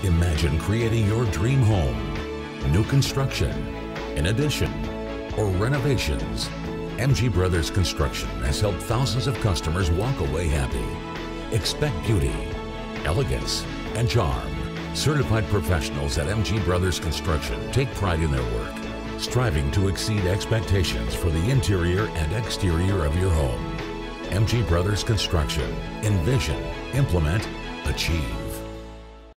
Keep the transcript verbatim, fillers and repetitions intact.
Imagine creating your dream home. New construction, an addition, or renovations. M G Brothers Construction has helped thousands of customers walk away happy. Expect beauty, elegance, and charm. Certified professionals at M G Brothers Construction take pride in their work, striving to exceed expectations for the interior and exterior of your home. M G Brothers Construction. Envision, implement, achieve.